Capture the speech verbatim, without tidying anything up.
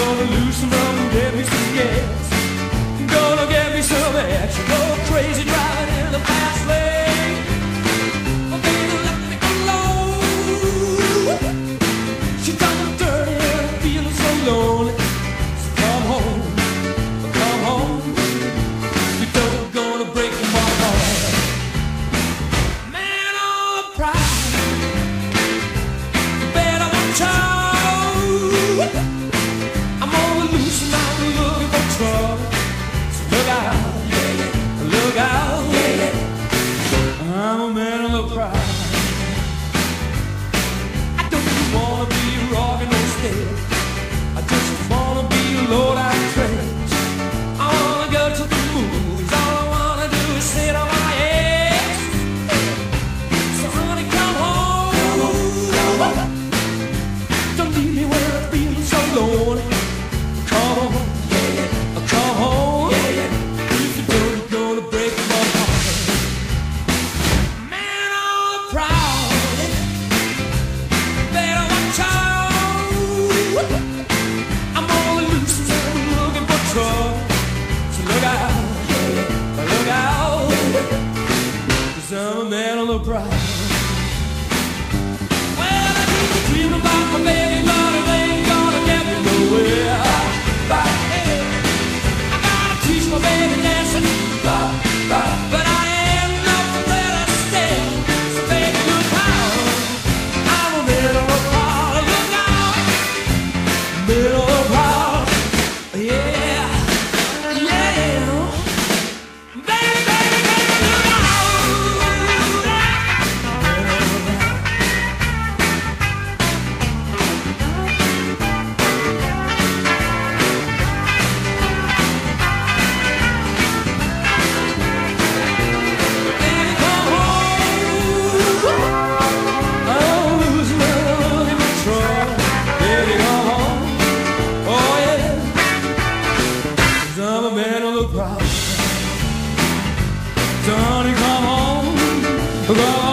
gonna loosen up and get me some gas. Gonna get me some action. Go crazy driving in the fast lane. Oh, baby, let me alone. She got me dirty and I'm feeling so lonely. So come home, come home. You don't gonna break my heart. Man on the prize, you better watch out. I'm gonna loosen up and looking for trouble. So look out, yeah, yeah. Look out, yeah, yeah. I'm a man on the prize. I don't wanna be rockin' no stage. I just wanna be a low-down trash. I wanna go to the movies. All I wanna do is sit on my ass. So honey, come home, come home. Don't leave me where I feel so lonely. Come on, yeah, yeah. Come home, yeah, yeah. If you don't, you're gonna break my heart. Man on the prowl, better watch out. I'm gonna loosen up and looking for trouble. So look out, yeah, yeah. Look out, yeah, yeah. 'Cause I'm a man on the prowl. Well, I keep dreaming about my baby, but it ain't gonna get me nowhere. But hey, I gotta teach my baby dancing, but, but, but I ain't nothing better still. So baby, look out, I'm a man on the prowl. Look out, man on the prowl. Yeah, yeah. Baby, baby, baby, look out. Baby, come home. I'm losing my love in my trouble. Baby, come home. Oh yeah, 'cause I'm a man on the prowl. Johnny, come home. Come